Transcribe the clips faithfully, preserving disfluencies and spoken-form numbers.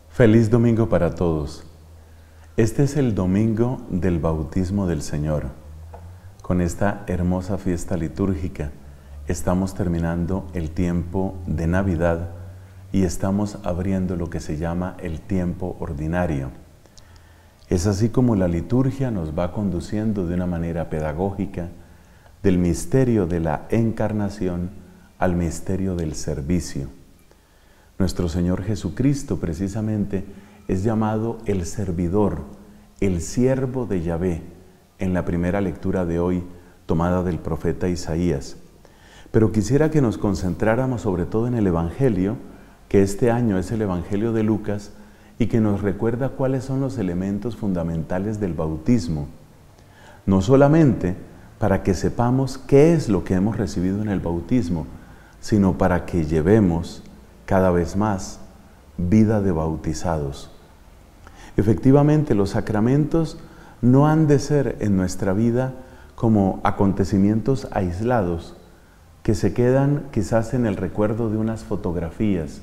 Feliz domingo para todos. Este es el domingo del bautismo del Señor. Con esta hermosa fiesta litúrgica estamos terminando el tiempo de Navidad y estamos abriendo lo que se llama el tiempo ordinario. Es así como la liturgia nos va conduciendo de una manera pedagógica del misterio de la encarnación al misterio del servicio. Nuestro Señor Jesucristo precisamente es llamado el servidor, el siervo de Yahvé, en la primera lectura de hoy tomada del profeta Isaías. Pero quisiera que nos concentráramos sobre todo en el Evangelio, que este año es el Evangelio de Lucas y que nos recuerda cuáles son los elementos fundamentales del bautismo. No solamente para que sepamos qué es lo que hemos recibido en el bautismo, sino para que llevemos cada vez más vida de bautizados. Efectivamente, los sacramentos no han de ser en nuestra vida como acontecimientos aislados que se quedan quizás en el recuerdo de unas fotografías.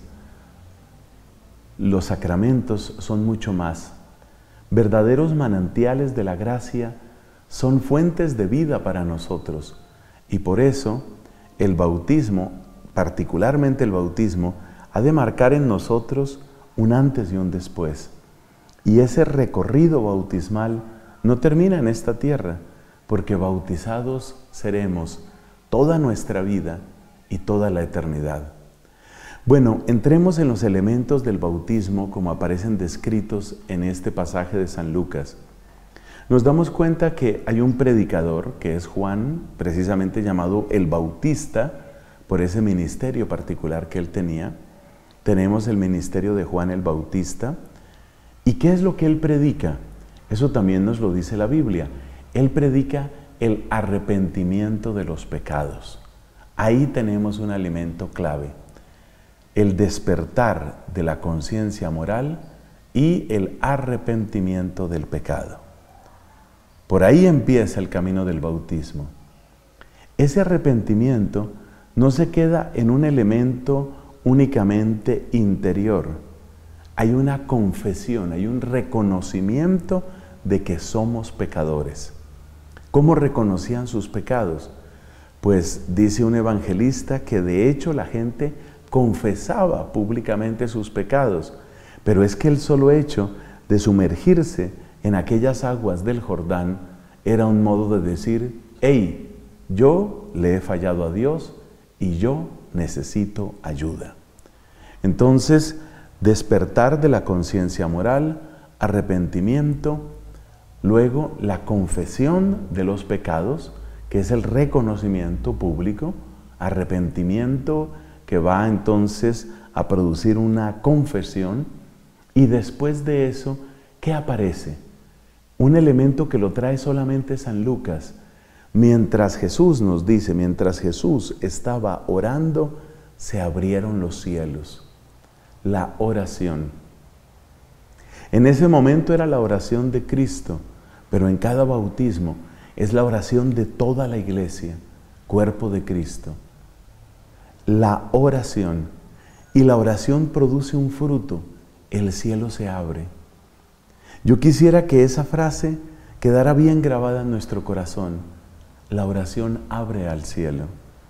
Los sacramentos son mucho más. Verdaderos manantiales de la gracia son fuentes de vida para nosotros. Y por eso el bautismo, particularmente el bautismo, ha de marcar en nosotros un antes y un después. Y ese recorrido bautismal no termina en esta tierra, porque bautizados seremos toda nuestra vida y toda la eternidad. Bueno, entremos en los elementos del bautismo como aparecen descritos en este pasaje de San Lucas. Nos damos cuenta que hay un predicador, que es Juan, precisamente llamado el Bautista, por ese ministerio particular que él tenía. Tenemos el ministerio de Juan el Bautista. ¿Y qué es lo que él predica? Eso también nos lo dice la Biblia. Él predica el arrepentimiento de los pecados. Ahí tenemos un elemento clave. El despertar de la conciencia moral y el arrepentimiento del pecado. Por ahí empieza el camino del bautismo. Ese arrepentimiento no se queda en un elemento únicamente interior. Hay una confesión, hay un reconocimiento de que somos pecadores. ¿Cómo reconocían sus pecados? Pues dice un evangelista que de hecho la gente confesaba públicamente sus pecados, pero es que el solo hecho de sumergirse en aquellas aguas del Jordán era un modo de decir: hey, yo le he fallado a Dios y yo necesito ayuda. Entonces, despertar de la conciencia moral, arrepentimiento, luego la confesión de los pecados, que es el reconocimiento público, arrepentimiento que va entonces a producir una confesión, y después de eso, ¿qué aparece? Un elemento que lo trae solamente San Lucas. Mientras Jesús nos dice, mientras Jesús estaba orando, se abrieron los cielos. La oración. En ese momento era la oración de Cristo, pero en cada bautismo es la oración de toda la iglesia, cuerpo de Cristo. La oración. Y la oración produce un fruto, el cielo se abre. Yo quisiera que esa frase quedara bien grabada en nuestro corazón. La oración abre al cielo.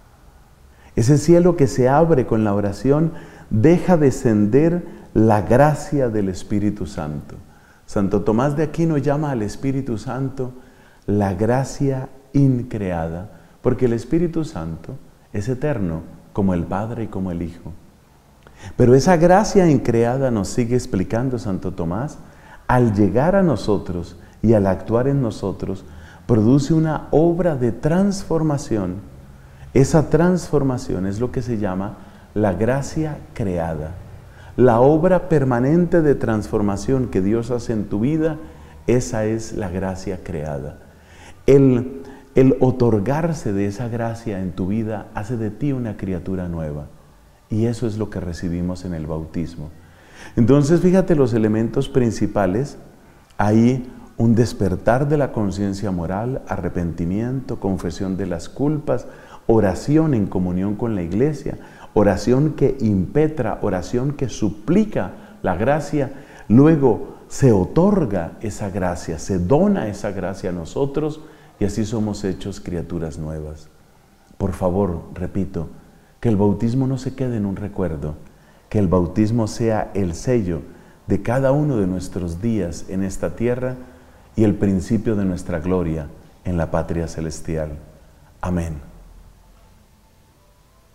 Ese cielo que se abre con la oración deja descender la gracia del Espíritu Santo. Santo Tomás de Aquino llama al Espíritu Santo la gracia increada, porque el Espíritu Santo es eterno, como el Padre y como el Hijo. Pero esa gracia increada, nos sigue explicando Santo Tomás, al llegar a nosotros y al actuar en nosotros, produce una obra de transformación. Esa transformación es lo que se llama la gracia creada. La obra permanente de transformación que Dios hace en tu vida, esa es la gracia creada. El, el otorgarse de esa gracia en tu vida hace de ti una criatura nueva. Y eso es lo que recibimos en el bautismo. Entonces, fíjate los elementos principales. Ahí un despertar de la conciencia moral, arrepentimiento, confesión de las culpas, oración en comunión con la iglesia, oración que impetra, oración que suplica la gracia, luego se otorga esa gracia, se dona esa gracia a nosotros y así somos hechos criaturas nuevas. Por favor, repito, que el bautismo no se quede en un recuerdo, que el bautismo sea el sello de cada uno de nuestros días en esta tierra y el principio de nuestra gloria en la patria celestial. Amén.